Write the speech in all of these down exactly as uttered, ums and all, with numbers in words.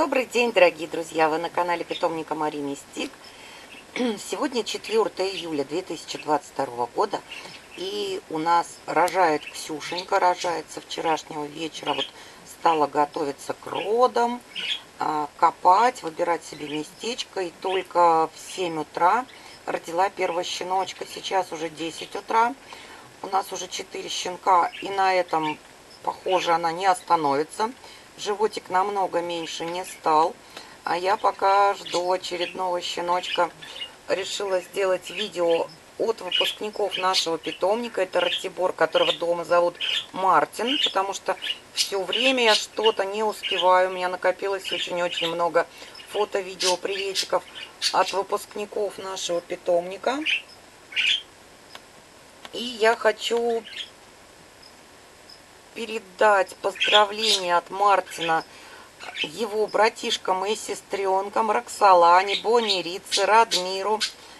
Добрый день, дорогие друзья! Вы на канале питомника Мари Мистик. Сегодня четвёртое июля две тысячи двадцать второго года. И у нас рожает Ксюшенька, рожает со вчерашнего вечера. Вот стала готовиться к родам, копать, выбирать себе местечко. И только в семь утра родила первого щеночка. Сейчас уже десять утра. У нас уже четыре щенка. И на этом, похоже, она не остановится. Животик намного меньше не стал. А я пока жду очередного щеночка. Решила сделать видео от выпускников нашего питомника. Это Ратибор, которого дома зовут Мартин. Потому что все время я что-то не успеваю. У меня накопилось очень-очень много фото, видео, приветиков от выпускников нашего питомника. И я хочу передать поздравления от Мартина его братишкам и сестренкам Роксолане, Бонни, Рице, Радмиру.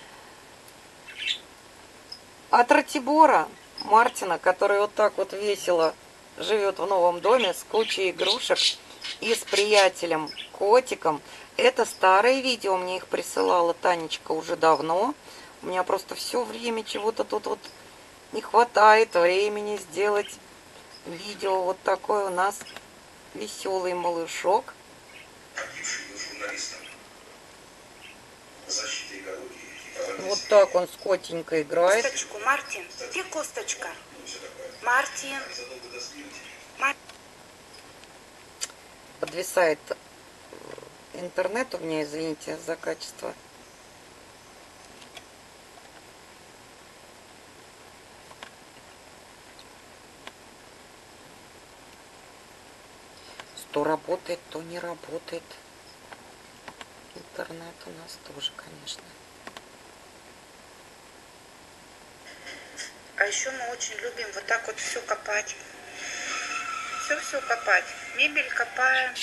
От Ратибора Мартина, который вот так вот весело живет в новом доме с кучей игрушек и с приятелем котиком. Это старые видео, мне их присылала Танечка уже давно. У меня просто все время чего-то тут вот не хватает времени сделать видео. Вот такой у нас веселый малышок. Вот так он с котенькой играет. Косточку, Мартин. Где косточка? Мартин. Мар... Подвисает интернет у меня, извините за качество. То работает, то не работает. Интернет у нас тоже, конечно. А еще мы очень любим вот так вот все копать. Все-все копать. Мебель копаем.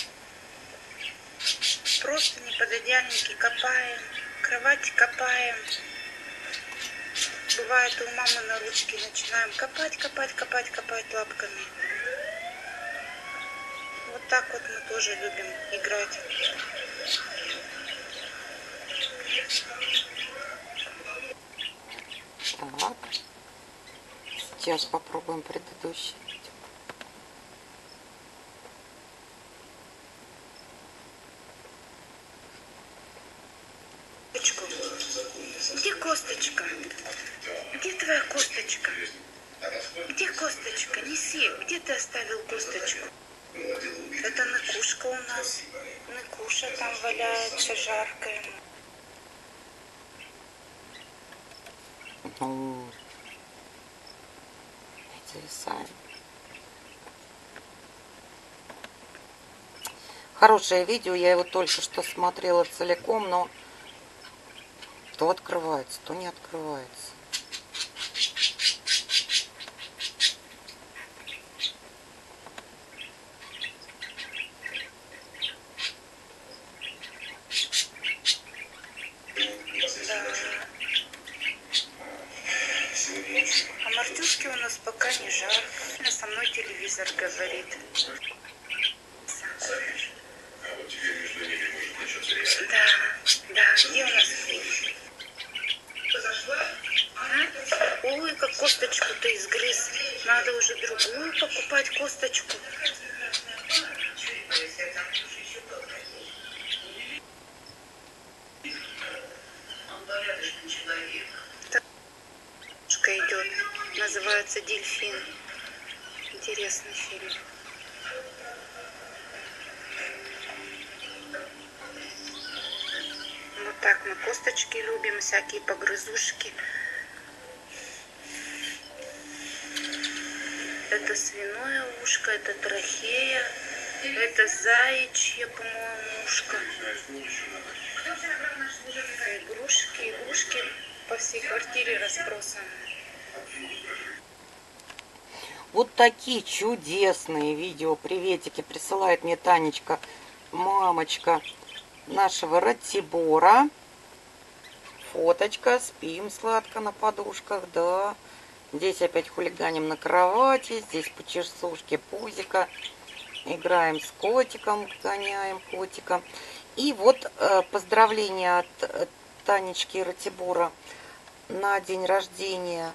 Просто непододеяльники копаем. Кровати копаем. Бывает, у мамы на ручке начинаем копать, копать, копать, копать лапками. Вот так вот мы тоже любим играть. Так. Сейчас попробуем предыдущий. Где косточка? Где твоя косточка? Где косточка? Неси. Где ты оставил косточку? Это Ныкушка у нас. Ныкуша там валяется, жарко ему. Ну, зависаем. Хорошее видео, я его только что смотрела целиком, но то открывается, то не открывается. А Мартюшке у нас пока не жарко. Со мной телевизор говорит. Да, да, где у нас фильм? А? Ой, как косточку-то изгрыз. Надо уже другую покупать косточку. Кошка идет. Называется «Дельфин». Интересный фильм. Вот так мы косточки любим, всякие погрызушки. Это свиное ушко, это трахея, это заячье, по-моему, ушко. Игрушки, игрушки по всей квартире разбросаны. Вот такие чудесные видео, приветики присылает мне Танечка, мамочка нашего Ратибора. Фоточка, спим сладко на подушках, да. Здесь опять хулиганим на кровати, здесь по часушке пузика. играем с котиком, гоняем котика. И вот э, поздравление от э, Танечки и Ратибора на день рождения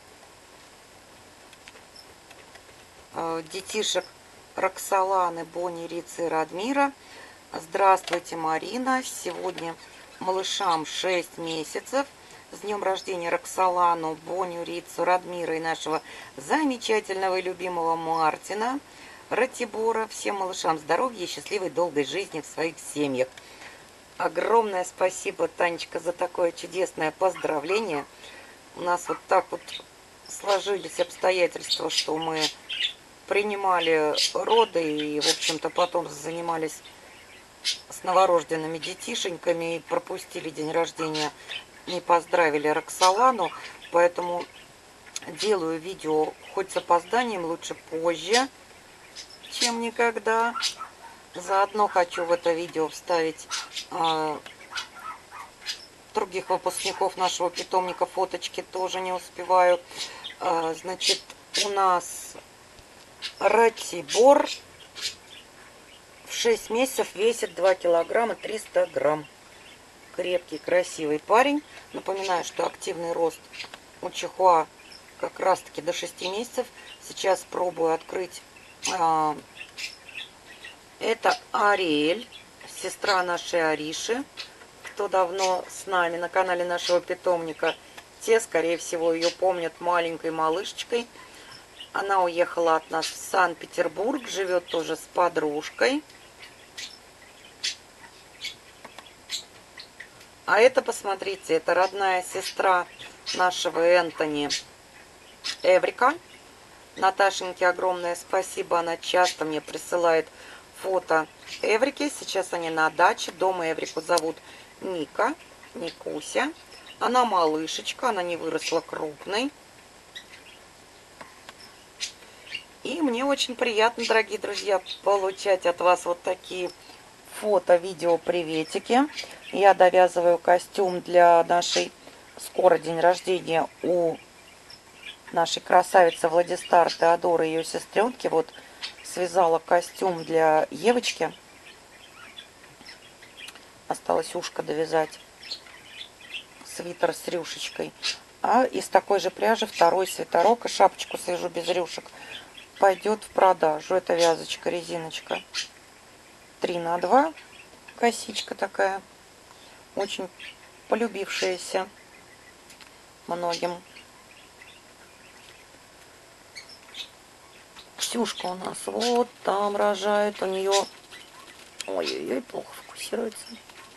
э, детишек Роксоланы, Бони, Рицы и Радмира. Здравствуйте, Марина! Сегодня малышам шесть месяцев. С днем рождения Роксолану, Боню, Рицу, Радмира и нашего замечательного и любимого Мартина Ратибора. Всем малышам здоровья и счастливой долгой жизни в своих семьях. Огромное спасибо, Танечка, за такое чудесное поздравление. У нас вот так вот сложились обстоятельства, что мы принимали роды и, в общем-то, потом занимались с новорожденными детишеньками и пропустили день рождения, не поздравили Роксолану. Поэтому делаю видео хоть с опозданием, лучше позже, чем никогда. Заодно хочу в это видео вставить э, других выпускников нашего питомника. Фоточки тоже не успеваю. Э, значит, у нас Ратибор в шесть месяцев весит два килограмма триста грамм. Крепкий, красивый парень. Напоминаю, что активный рост у чихуа как раз таки до шести месяцев. Сейчас пробую открыть. Э, Это Ариэль, сестра нашей Ариши. Кто давно с нами на канале нашего питомника, те, скорее всего, ее помнят маленькой малышечкой. Она уехала от нас в Санкт-Петербург, живет тоже с подружкой. А это, посмотрите, это родная сестра нашего Энтони Эврика. Наташеньке огромное спасибо, она часто мне присылает фото Эврики. Сейчас они на даче. Дома Эврику зовут Ника, Никуся. Она малышечка, она не выросла крупной. И мне очень приятно, дорогие друзья, получать от вас вот такие фото, видео, приветики. Я довязываю костюм для нашей, скоро день рождения у нашей красавицы Владистар Теодоры и ее сестренки. Вот связала костюм для Евочки. Осталось ушко довязать. Свитер с рюшечкой. А из такой же пряжи второй свитерок и шапочку свяжу без рюшек. Пойдет в продажу. Это вязочка, резиночка. три на два. Косичка такая. Очень полюбившаяся многим. Ксюшка у нас вот там рожает. У нее... Ой-ой-ой, плохо фокусируется.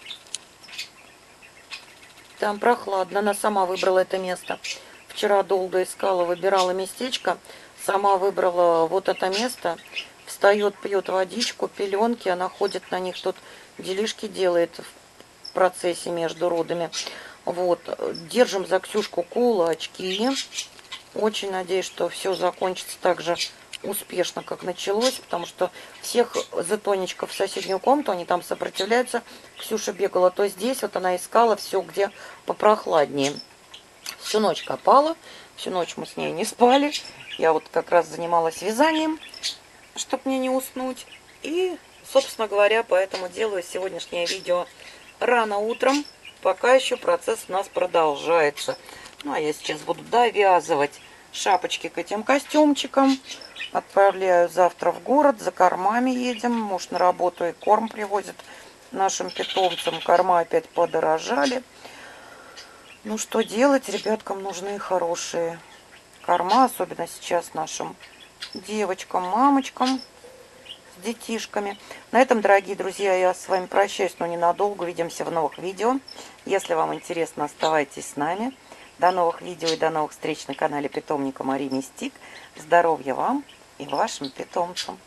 Там прохладно. Она сама выбрала это место. Вчера долго искала, выбирала местечко. Сама выбрала вот это место. Встает, пьет водичку, пеленки. Она ходит на них, тут делишки делает в процессе между родами. Вот. Держим за Ксюшку кулачки. Очень надеюсь, что все закончится так же успешно, как началось, потому что всех за Тонечка в соседнюю комнату, они там сопротивляются. Ксюша бегала то здесь, вот она искала все, где попрохладнее. Всю ночь копала, всю ночь мы с ней не спали. Я вот как раз занималась вязанием, чтобы мне не уснуть. И, собственно говоря, поэтому делаю сегодняшнее видео рано утром, пока еще процесс у нас продолжается. Ну, а я сейчас буду довязывать шапочки к этим костюмчикам. Отправляю завтра в город, за кормами едем. Муж на работу и корм привозит нашим питомцам. Корма опять подорожали. Ну, что делать? Ребяткам нужны хорошие корма, особенно сейчас нашим девочкам, мамочкам с детишками. На этом, дорогие друзья, я с вами прощаюсь, но ненадолго. Увидимся в новых видео. Если вам интересно, оставайтесь с нами. До новых видео и до новых встреч на канале питомника Мари Мистик. Здоровья вам и вашим питомцам.